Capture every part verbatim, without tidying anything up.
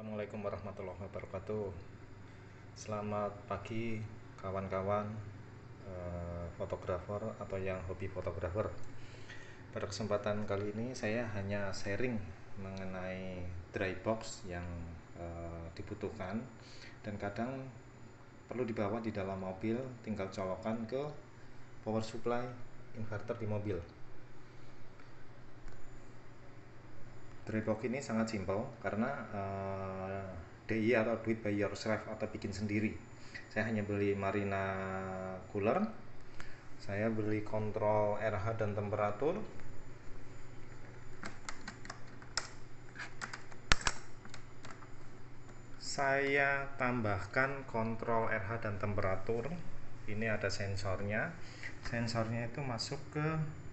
Assalamualaikum warahmatullahi wabarakatuh. Selamat pagi kawan-kawan eh, fotografer atau yang hobi fotografer. Pada kesempatan kali ini saya hanya sharing mengenai dry box yang eh, dibutuhkan dan kadang perlu dibawa di dalam mobil, tinggal colokan ke power supply inverter di mobil. Dry box ini sangat simpel karena uh, D I Y atau do it by yourself atau bikin sendiri. Saya hanya beli Marina cooler, saya beli kontrol R H dan temperatur, saya tambahkan kontrol R H dan temperatur. Ini ada sensornya, sensornya itu masuk ke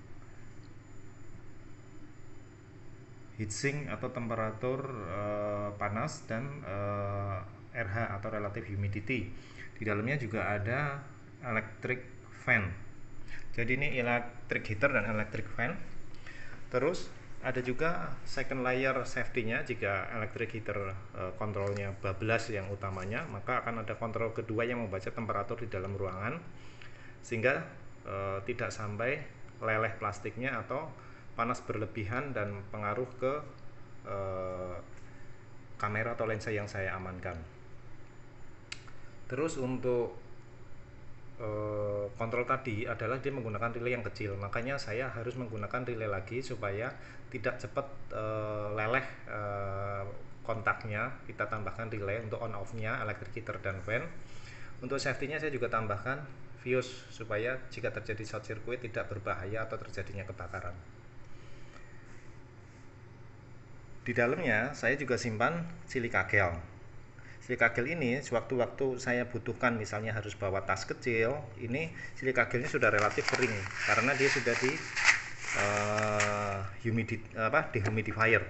heatsink atau temperatur uh, panas dan uh, R H atau relative humidity. Di dalamnya juga ada electric fan. Jadi ini electric heater dan electric fan. Terus ada juga second layer safety-nya. Jika electric heater uh, kontrolnya bablas yang utamanya, maka akan ada kontrol kedua yang membaca temperatur di dalam ruangan sehingga uh, tidak sampai leleh plastiknya atau panas berlebihan dan pengaruh ke eh, kamera atau lensa yang saya amankan. Terus untuk eh, kontrol tadi adalah dia menggunakan relay yang kecil, makanya saya harus menggunakan relay lagi supaya tidak cepat eh, leleh eh, kontaknya. Kita tambahkan relay untuk on off nya electric heater dan fan. Untuk safety nya saya juga tambahkan fuse supaya jika terjadi short circuit tidak berbahaya atau terjadinya kebakaran. Di dalamnya saya juga simpan silika gel. Silika gel ini sewaktu-waktu saya butuhkan, misalnya harus bawa tas kecil, ini silika gelnya sudah relatif kering karena dia sudah di uh, humidity apa dehumidifier.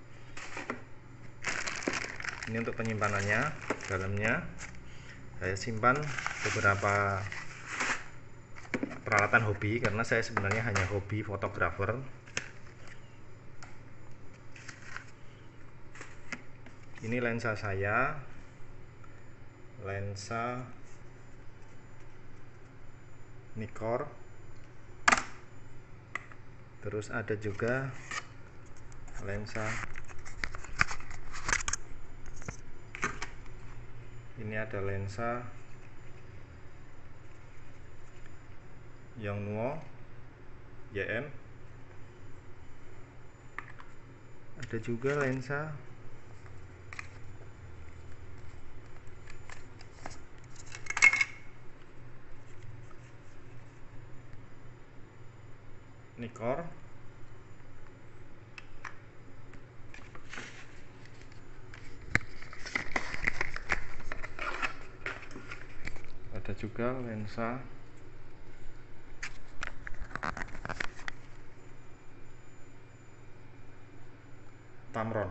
Ini untuk penyimpanannya. Dalamnya saya simpan beberapa peralatan hobi karena saya sebenarnya hanya hobi fotografer. Ini lensa saya, lensa Nikkor. Terus ada juga lensa, ini ada lensa Yongnuo Y M. Ada juga lensa Nikkor. Ada juga lensa Tamron.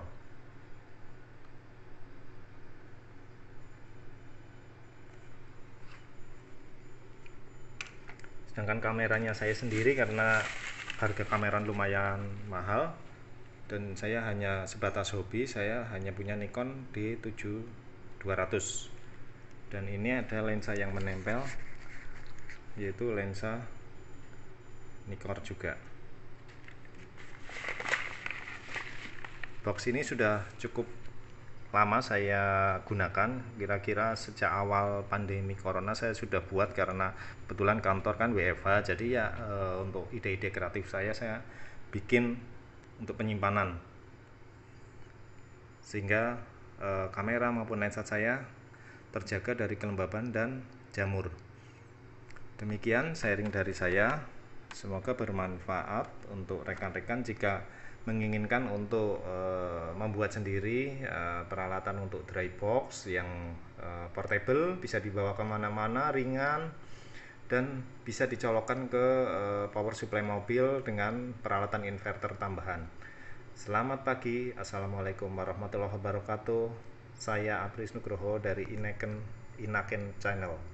Sedangkan kameranya saya sendiri karena harga kamera lumayan mahal dan saya hanya sebatas hobi, saya hanya punya Nikon D tujuh dua ratus. Dan ini ada lensa yang menempel, yaitu lensa Nikkor juga. Box ini sudah cukup lama saya gunakan, kira-kira sejak awal pandemi corona saya sudah buat karena kebetulan kantor kan W F H, jadi ya e, untuk ide-ide kreatif saya saya bikin untuk penyimpanan sehingga e, kamera maupun lensa saya terjaga dari kelembaban dan jamur. Demikian sharing dari saya, semoga bermanfaat untuk rekan-rekan jika menginginkan untuk e, membuat sendiri e, peralatan untuk dry box yang e, portable, bisa dibawa kemana-mana, ringan, dan bisa dicolokkan ke e, power supply mobil dengan peralatan inverter tambahan. Selamat pagi, assalamualaikum warahmatullahi wabarakatuh. Saya Apris Nugroho dari Inaken Inaken Channel.